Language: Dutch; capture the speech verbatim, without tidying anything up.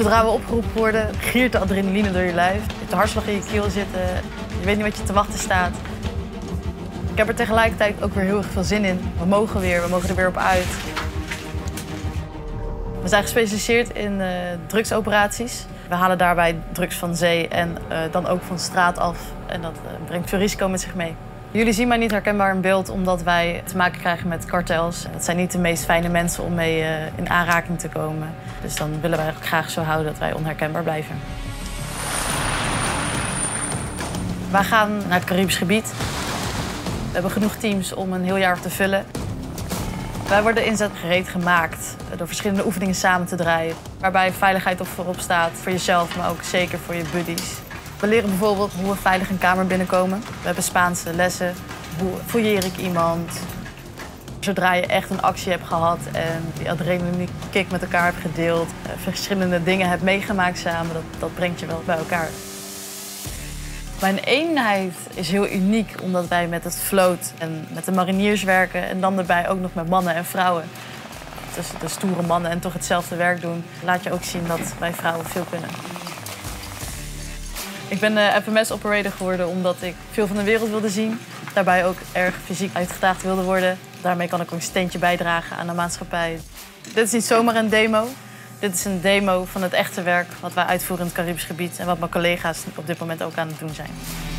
Zodra we opgeroepen worden, giert de adrenaline door je lijf. Je hebt de hartslag in je keel zitten. Je weet niet wat je te wachten staat. Ik heb er tegelijkertijd ook weer heel erg veel zin in. We mogen weer, we mogen er weer op uit. We zijn gespecialiseerd in uh, drugsoperaties. We halen daarbij drugs van zee en uh, dan ook van straat af. En dat uh, brengt veel risico met zich mee. Jullie zien mij niet herkenbaar in beeld omdat wij te maken krijgen met kartels. Dat zijn niet de meest fijne mensen om mee uh, in aanraking te komen. Dus dan willen wij graag zo houden dat wij onherkenbaar blijven. Wij gaan naar het Caribisch gebied. We hebben genoeg teams om een heel jaar te vullen. Wij worden inzet gereed gemaakt door verschillende oefeningen samen te draaien. Waarbij veiligheid op voorop staat voor jezelf, maar ook zeker voor je buddies. We leren bijvoorbeeld hoe we veilig een kamer binnenkomen. We hebben Spaanse lessen. Hoe fouilleer ik iemand? Zodra je echt een actie hebt gehad en die adrenaline kick met elkaar hebt gedeeld, verschillende dingen hebt meegemaakt samen, dat, dat brengt je wel bij elkaar. Mijn eenheid is heel uniek omdat wij met het vloot en met de mariniers werken en dan daarbij ook nog met mannen en vrouwen. Dus de stoere mannen en toch hetzelfde werk doen, laat je ook zien dat wij vrouwen veel kunnen. Ik ben uh, F M S-operator geworden omdat ik veel van de wereld wilde zien. Daarbij ook erg fysiek uitgedaagd wilde worden. Daarmee kan ik ook een steentje bijdragen aan de maatschappij. Dit is niet zomaar een demo. Dit is een demo van het echte werk wat wij uitvoeren in het Caribisch gebied en wat mijn collega's op dit moment ook aan het doen zijn.